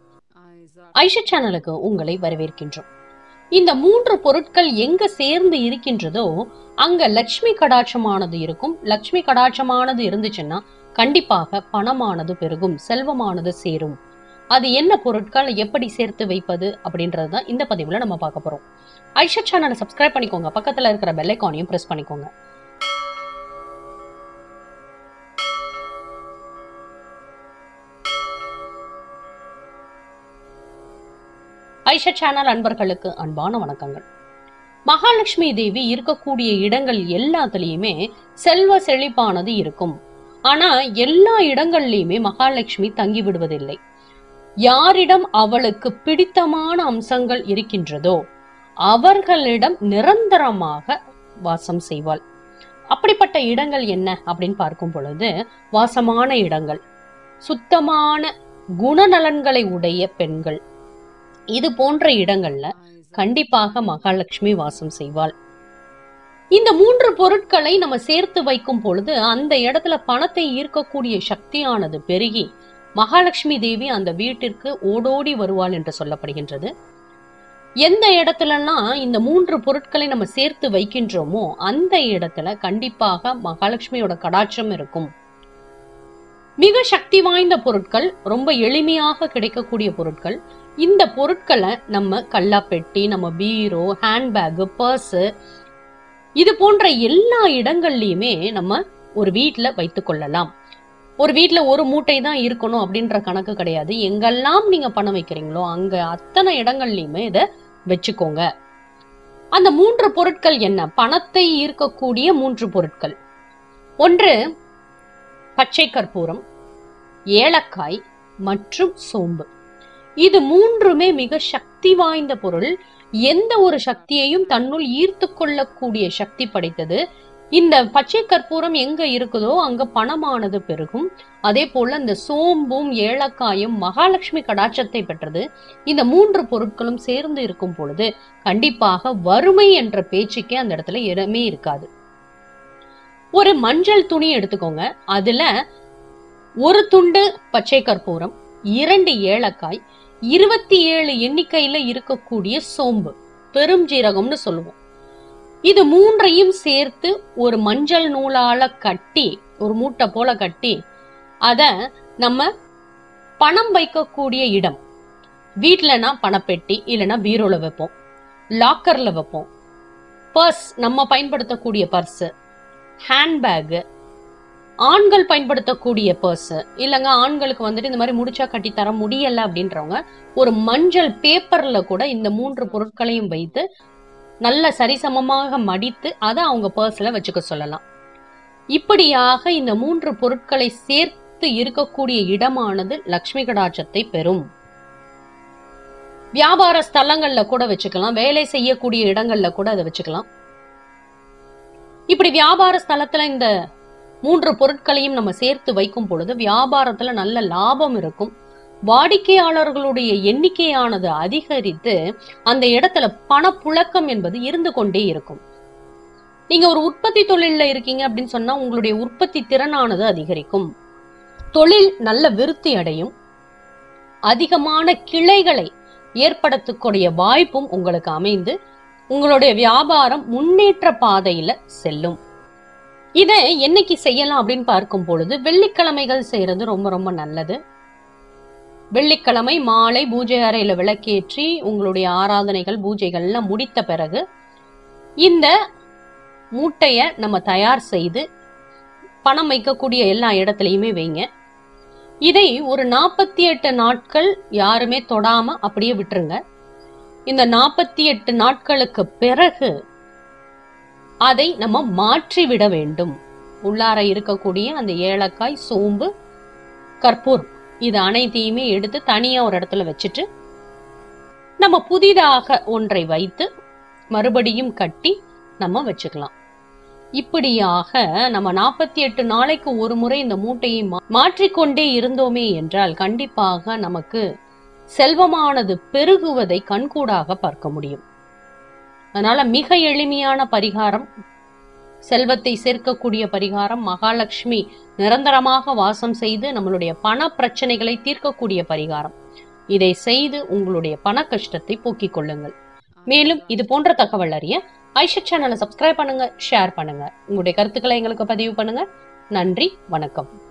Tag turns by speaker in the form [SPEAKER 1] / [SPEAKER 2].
[SPEAKER 1] ஐஷுட் சேனலுக்கு உங்களை வரவேற்கின்றோம். இந்த 3 பொருட்கள் எங்க சேர்ந்து இருக்கின்றதோ அங்க லட்சுமி கடாட்சமானது இருக்கும். லட்சுமி கடாட்சமானது இருந்துச்சுன்னா கண்டிப்பாக பணமானது பெருகும், செல்வமானது சேரும். அது என்ன பொருட்கள், எப்படி சேர்த்து வைப்பது அப்படின்றதுதான் இந்த பதிவுல நம்ம பார்க்க போறோம். ஐஷுட் சேனலை சப்ஸ்கிரைப் பண்ணிக்கோங்க, பக்கத்துல இருக்கிற பெல் ஐகானையும் பிரஸ் பண்ணிக்கோங்க. ஐஷுட் சேனல் அன்பர்களுக்கு அன்பான வணக்கங்கள். மகாலட்சுமி தேவி இருக்கக்கூடிய இடங்கள் எல்லாத்துலயுமே செல்வ செழிப்பானது இருக்கும். ஆனா எல்லா இடங்கள்லயுமே மகாலட்சுமி தங்கி விடுவதில்லை. யாரிடம் அவளுக்கு பிடித்தமான அம்சங்கள் இருக்கின்றதோ அவர்களிடம் நிரந்தரமாக வாசம் செய்வாள். அப்படிப்பட்ட இடங்கள் என்ன அப்படின்னு பார்க்கும் பொழுது, வாசமான இடங்கள், சுத்தமான குணநலன்களை உடைய பெண்கள், இது போன்ற இடங்கள்ல கண்டிப்பாக மகாலட்சுமி வாசம் செய்வாள். இந்த 3 பொருட்களை நம்ம சேர்த்து வைக்கும் பொழுது அந்த இடத்துல பணத்தை ஈர்க்கக்கூடிய சக்தியானது பெருகி மகாலட்சுமி தேவி அந்த வீட்டிற்கு ஓடோடி வருவாள் என்று சொல்லப்படுகின்றது. எந்த இடத்துலலாம் இந்த 3 பொருட்களை நம்ம சேர்த்து வைக்கின்றோமோ அந்த இடத்துல கண்டிப்பாக மகாலட்சுமியோட கடாட்சம் இருக்கும். மிக சக்தி வாய்ந்த பொருட்கள், ரொம்ப எளிமையாக கிடைக்கக்கூடிய பொருட்கள். இந்த பொருட்களை நம்ம கல்லாப்பெட்டி, நம்ம பீரோ, ஹேண்ட்பேக், பர்ஸ், இது போன்ற எல்லா இடங்கள்லயுமே நம்ம ஒரு வீட்டுல வைத்துக் கொள்ளலாம். ஒரு வீட்டுல ஒரு மூட்டை தான் இருக்கணும் அப்படின்ற கணக்கு கிடையாது. எங்கெல்லாம் நீங்க பணம் வைக்கிறீங்களோ அங்க அத்தனை இடங்கள்லயுமே இத வச்சுக்கோங்க. அந்த 3 பொருட்கள் என்ன? பணத்தை ஈர்க்கக்கூடிய 3 பொருட்கள். ஒன்று பச்சை கற்பூரம், ஏலக்காய் மற்றும் சோம்பு. இது 3மே மிக சக்தி வாய்ந்த பொருள். எந்த ஒரு சக்தியையும் தன்னுள் ஈர்த்து கொள்ளக்கூடிய சக்தி படைத்தது. இந்த பச்சை கற்பூரம் எங்க இருக்குதோ அங்க பணமானது பெருகும். அதே போல இந்த சோம்பும் ஏலக்காயும் மகாலட்சுமி கடாட்சத்தை பெற்றது. இந்த 3 பொருட்களும் சேர்ந்து இருக்கும் பொழுது கண்டிப்பாக வறுமை என்ற பேச்சுக்கே அந்த இடத்துல இடமே இருக்காது. ஒரு மஞ்சள் துணி எடுத்துக்கோங்க. அதுல ஒரு துண்டு பச்சை கற்பூரம், 2 ஏலக்காய், 27 எண்ணிக்கையில இருக்கக்கூடிய சோம்பு, பெரும் ஜீரகம்னு சொல்லுவோம். இது 3ஐயும் சேர்த்து ஒரு மஞ்சள் நூலால கட்டி, ஒரு மூட்டை போல கட்டி, அத நம்ம பணம் வைக்கக்கூடிய இடம், வீட்டுலனா பணப்பெட்டி, இல்லைன்னா பீரோல வைப்போம், லாக்கர்ல வைப்போம், பர்ஸ், நம்ம பயன்படுத்தக்கூடிய பர்ஸ், ஹேண்ட்பேக், ஆண்கள் பயன்படுத்தக்கூடிய பர்ஸ், இல்லங்க ஆண்களுக்கு வந்துட்டு இந்த மாதிரி முடிச்சா கட்டி தர முடியல அப்படின்றவங்க ஒரு மஞ்சள் பேப்பர்ல கூட இந்த 3 பொருட்களையும் வைத்து நல்ல சரிசமமாக மடித்து அதை அவங்க பர்ஸ்ல வச்சுக்க சொல்லலாம். இப்படியாக இந்த 3 பொருட்களை சேர்த்து இருக்கக்கூடிய இடமானது லட்சுமி கடாட்சத்தை பெறும். வியாபார ஸ்தலங்கள்ல கூட வச்சுக்கலாம், வேலை செய்யக்கூடிய இடங்கள்ல கூட அதை வச்சுக்கலாம். இப்படி வியாபார ஸ்தலத்துல இந்த 3 பொருட்களையும் நம்ம சேர்த்து வைக்கும் பொழுது வியாபாரத்துல நல்ல லாபம் இருக்கும். வாடிக்கையாளர்களுடைய எண்ணிக்கையானது அதிகரித்து அந்த இடத்துல பணப்புழக்கம் என்பது இருந்து கொண்டே இருக்கும். நீங்க ஒரு உற்பத்தி தொழில இருக்கீங்க அப்படின்னு சொன்னா உங்களுடைய உற்பத்தி திறனானது அதிகரிக்கும். தொழில் நல்ல விருத்தி அடையும். அதிகமான கிளைகளை ஏற்படுத்தக்கூடிய வாய்ப்பும் உங்களுக்கு அமைந்து உங்களுடைய வியாபாரம் முன்னேற்ற பாதையில செல்லும். இதை என்னைக்கு செய்யலாம் அப்படின்னு பார்க்கும் பொழுது வெள்ளிக்கிழமைகள் செய்யறது ரொம்ப ரொம்ப நல்லது. வெள்ளிக்கிழமை மாலை பூஜை அறையில விளக்கேற்றி உங்களுடைய ஆராதனைகள், பூஜைகள் எல்லாம் முடித்த பிறகு இந்த மூட்டைய நம்ம தயார் செய்து பணம் வைக்கக்கூடிய எல்லா இடத்துலயுமே வைங்க. இதை ஒரு 48 நாட்கள் யாருமே தொடாம அப்படியே விட்டுருங்க. இந்த 48 நாட்களுக்கு பிறகு அதை நம்ம மாற்றி விட வேண்டும். உள்ளார இருக்கக்கூடிய அந்த ஏலக்காய், சோம்பு, கற்பூரம், இது அனைத்தையுமே எடுத்து தனியா ஒரு இடத்துல வச்சுட்டு நம்ம புதிதாக ஒன்றை வைத்து மறுபடியும் கட்டி நம்ம வச்சுக்கலாம். இப்படியாக நம்ம 48 நாளைக்கு ஒரு முறை இந்த மூட்டையை மாற்றிக்கொண்டே இருந்தோமே என்றால் கண்டிப்பாக நமக்கு செல்வமானது பெருகுவதை கண்கூடாக பார்க்க முடியும். அதனால மிக எளிமையான பரிகாரம், செல்வத்தை சேர்க்கக்கூடிய பரிகாரம், மகாலட்சுமி நிரந்தரமாக வாசம் செய்து நம்மளுடைய பண பிரச்சனைகளை தீர்க்கக்கூடிய பரிகாரம். இதை செய்து உங்களுடைய பண கஷ்டத்தை போக்கிக் கொள்ளுங்கள். மேலும் இது போன்ற தகவல் அறிய ஐஷட் சேனலை சப்ஸ்கிரைப் பண்ணுங்க, ஷேர் பண்ணுங்க, உங்களுடைய கருத்துக்களை எங்களுக்கு பதிவு பண்ணுங்க. நன்றி, வணக்கம்.